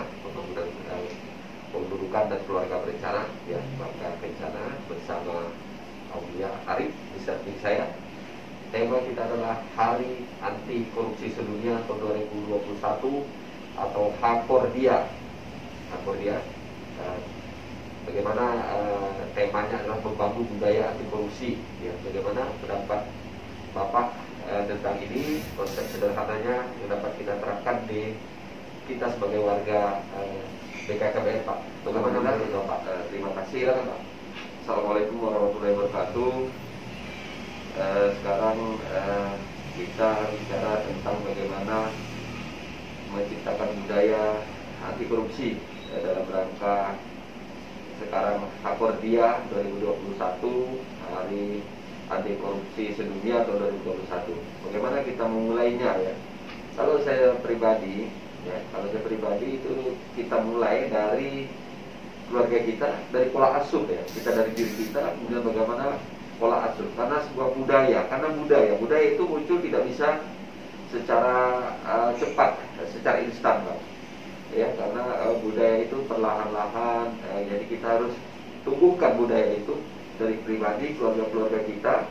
pembangunan pendudukan dan keluarga berencana, ya, keluarga berencana bersama Aulia Arif di samping saya. Tema kita adalah Hari Anti Korupsi Sedunia tahun 2021 atau HAKORDIA. HAKORDIA. Bagaimana temanya adalah membangun budaya anti korupsi. Ya, bagaimana pendapat Bapak tentang ini, konsep sederhananya yang dapat kita terapkan di kita sebagai warga BKKBN, Pak. Bagaimana Bapak? Terima kasih, Pak. Assalamualaikum warahmatullahi wabarakatuh. Sekarang kita bicara tentang bagaimana menciptakan budaya anti korupsi dalam rangka sekarang HAKORDIA 2021, Hari Anti Korupsi Sedunia tahun 2021. Bagaimana kita memulainya, ya? Kalau saya pribadi itu kita mulai dari keluarga kita, dari pola asuh, ya. Kita dari diri kita, kemudian bagaimana pola asuh. Karena sebuah budaya, budaya itu muncul tidak bisa secara cepat, secara instan, Pak. Ya, karena budaya itu perlahan-lahan, jadi kita harus tumbuhkan budaya itu dari pribadi, keluarga kita,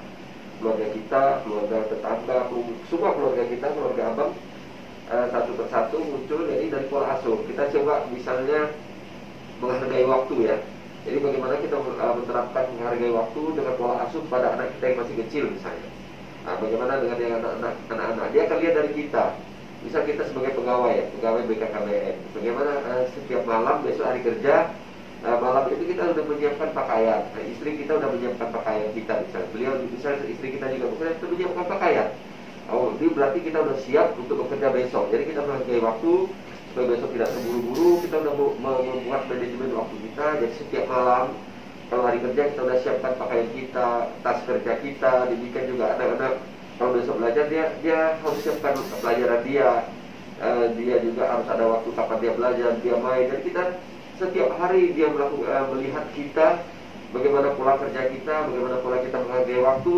keluarga tetangga, semua keluarga kita, keluarga abang, satu persatu muncul. Jadi dari pola asuh kita coba misalnya menghargai waktu, ya. Jadi bagaimana kita menerapkan menghargai waktu dengan pola asuh pada anak kita yang masih kecil misalnya. Nah, bagaimana dengan yang anak-anak, dia akan lihat dari kita. Misal kita sebagai pegawai BKKBN, bagaimana setiap malam, besok hari kerja, malam itu kita sudah menyiapkan pakaian. Istri kita sudah menyiapkan pakaian kita, misalnya istri kita juga sudah menyiapkan pakaian. Oh, ini berarti kita sudah siap untuk bekerja besok. Jadi kita menghargai waktu supaya besok tidak terburu-buru. Kita sudah membuat manajemen waktu kita. Jadi setiap malam, kalau hari kerja kita sudah siapkan pakaian kita, tas kerja kita. Demikian juga anak-anak, kalau besok belajar, dia harus siapkan pelajaran dia. Dia juga harus ada waktu kapan dia belajar, dia main. Dan kita setiap hari dia melihat kita, bagaimana pola kerja kita, bagaimana pola kita menghargai waktu,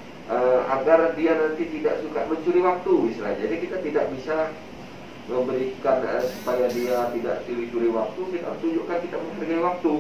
agar dia nanti tidak suka mencuri waktu istilahnya. Jadi kita tidak bisa memberikan supaya dia tidak curi waktu. Kita harus tunjukkan kita menghargai waktu.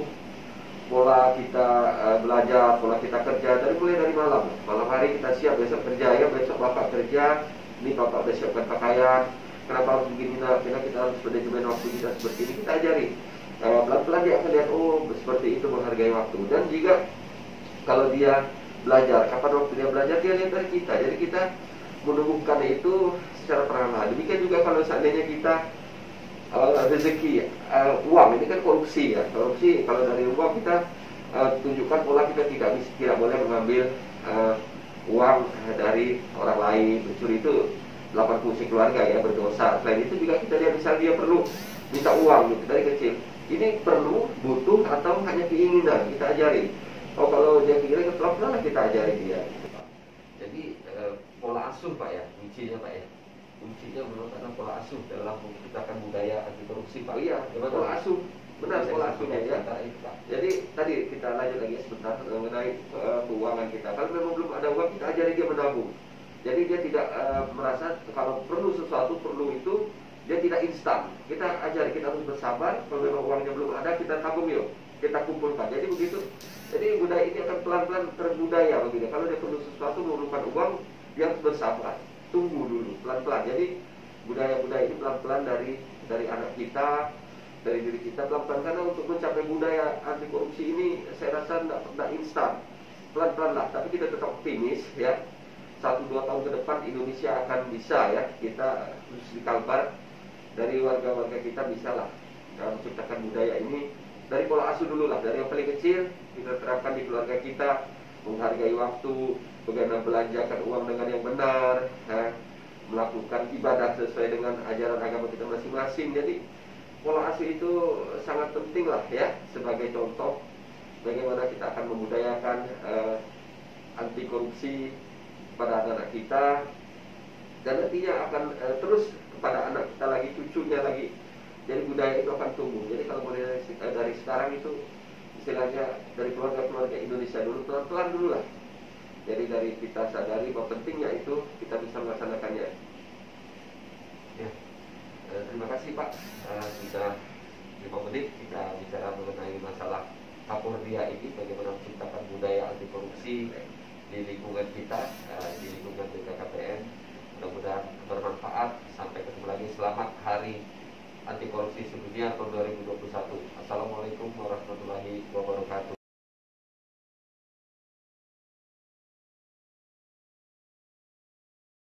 Pola kita belajar, pola kita kerja, mulai dari malam hari kita siap, besok kerja, ya, besok bapak kerja, ini bapak udah siapkan pakaian, kenapa harus begini, karena kita harus manajemen waktu kita seperti ini, kita ajari. Pelan-pelan dia akan lihat, oh seperti itu menghargai waktu. Dan juga kalau dia belajar, kapan waktu dia belajar, dia lihat dari kita. Jadi kita menumbuhkan itu secara perlahan. Demikian juga kalau seandainya kita rezeki, uang ini kan korupsi, ya. Korupsi, kalau dari uang kita tunjukkan pola kita tidak boleh mengambil uang dari orang lain. Mencuri itu 8 fungsi keluarga, ya, berdosa. Selain itu juga kita lihat, misal dia perlu minta uang gitu dari kecil. Ini perlu, butuh, atau hanya keinginan, kita ajari. Oh, kalau dia keinginan, pelan-pelan kita ajari dia. Jadi pola asuh, Pak, ya, kuncinya, Pak, ya. Kuncinya menurut Anda pola asuh dalam menciptakan budaya anti korupsi, Pak. Iya, pola asuh, benar, pola asuhnya, ya. Jadi tadi kita lanjut lagi sebentar mengenai keuangan kita. Kalau memang belum ada uang, kita ajari dia menabung. Jadi dia tidak merasa kalau perlu sesuatu, perlu itu, dia tidak instan. Kita ajari, kita harus bersabar. Kalau memang uangnya belum ada, kita tabung yuk, kita kumpulkan. Jadi begitu. Jadi budaya ini akan pelan-pelan terbudaya begitu. Kalau dia perlu sesuatu memerlukan uang, dia harus bersabar. Tunggu dulu, pelan-pelan. Jadi budaya-budaya ini pelan-pelan dari anak kita, dari diri kita, pelan-pelan. Karena untuk mencapai budaya anti korupsi ini, saya rasa tidak instan. Pelan-pelan lah, tapi kita tetap optimis, ya. 1-2 tahun ke depan Indonesia akan bisa, ya. Kita khusus di Kalbar, dari warga-warga kita bisa lah menciptakan budaya ini dari pola asuh dulu lah, dari yang paling kecil kita terapkan di keluarga kita, menghargai waktu, bagaimana belanjakan uang dengan yang benar, ya, melakukan ibadah sesuai dengan ajaran agama kita masing-masing. Jadi pola asuh itu sangat penting lah, ya, sebagai contoh bagaimana kita akan membudayakan anti korupsi pada anak-anak kita, dan nantinya akan terus kepada anak kita lagi, cucunya lagi. Jadi budaya itu akan tumbuh. Jadi kalau mulai dari sekarang itu istilahnya dari keluarga-keluarga Indonesia dulu, pelan-pelan dulu lah. Jadi dari kita sadari bahwa pentingnya itu kita bisa melaksanakannya. Ya, terima kasih Pak sudah menciptakan budaya anti korupsi di lingkungan kita, di lingkungan BKKBN. Mudah-mudahan bermanfaat. Sampai ketemu lagi. Selamat Hari Anti Korupsi Sedunia tahun 2021. Assalamualaikum warahmatullahi wabarakatuh.